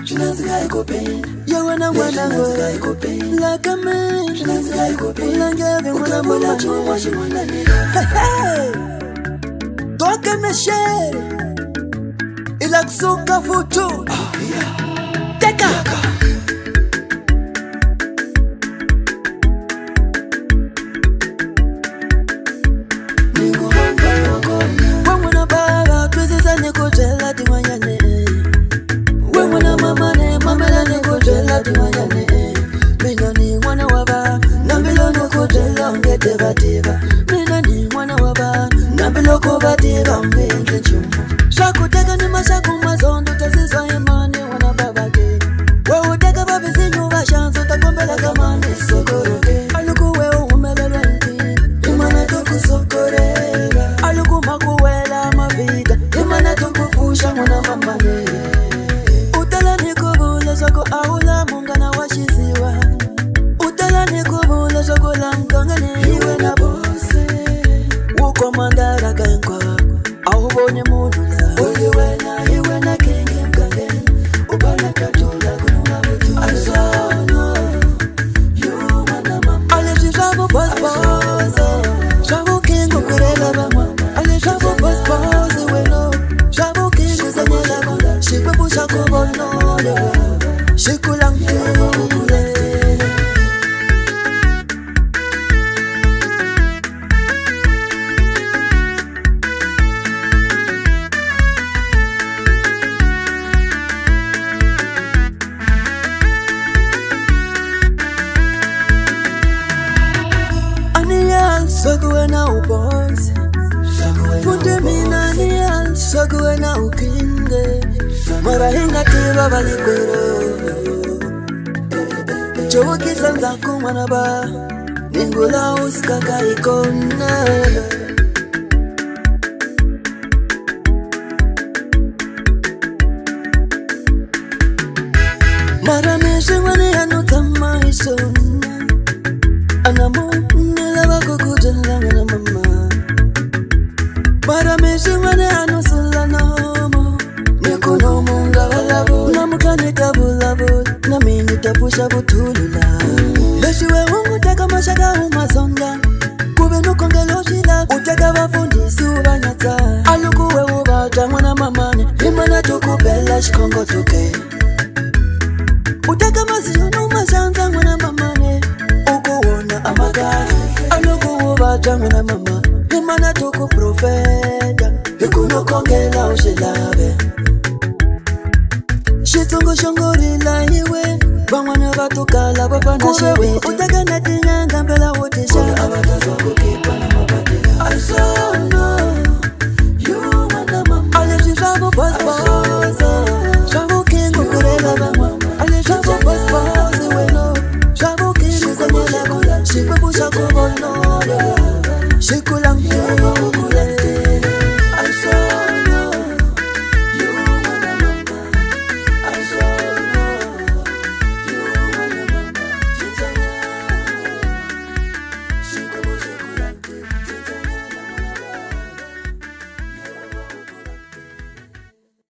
You wanna go like a man. Toque me share. Ilaksuka futu. Teka. Wemuna baba twiziza nikutela timanyane. Wemuna mamane mamela nikutela timanyane. Mina ni mwana waba nambilo nikutela ngedeba deba. Mina ni mwana waba nambilo kubadeba mbenge chumu. Shakuteka ni mashaku mazondo tazizwa imani wana babake. Weuteka babisi nyuva shanzo takombela kamani sokoroke. Alukuwe umelelwe nti imana tukusokorera. Alukuma kuwela mavita imana tukufusha mwana mamane. Utala nikubula soko aula mungana washiziwa. Utala nikubula soko la mkangane iwe na bose. Ukomandara kenkwa ahubone mulula. Iwe na kingi mkangene ubana katula kununga butu. Asono you mana mama. Ale shabu boss shabu kingu kurela bama. Ale shabu boss weno shabu kingu zanyela bama. Shikwebu shakubonole shikulangu. Sogwe na uponze Funde mina niya Sogwe na ukinge Marahinga tiba balikwero Chowo kisanza kumana ba Ningula uskaka ikona Marameshi wani anutama isona Anamu kukujala mama. Marameshi wane anusula nomo. Nikuno munga walabu. Namukani tabulabu. Namini tapusha butulula. Leshiwe ungu teka mashaka umazonga. Kube nukongelo shila. Uteka wafundisi ubanyata. Alukuwe ubata mwana mamane. Imana tukubela shikongo tuke. Uteka maziyonu mashanza mwana mamane. Ukuwona amagari. Alukuwubata mwana mama. Imana tuku profeta. Ikuno kongela ushilabe. Shitungu shongorila iwe. Bamwana batukala bafana shewe. Utaka natinyanga mbela wotisha. Kula abatazo kukipa na mabatila. Asono you mana mama. Ale shabu boss shabu kingu kurela bama. Ale shabu boss weno shabu kingu zanyela kula. Shikwebu shakubonole shikulangu.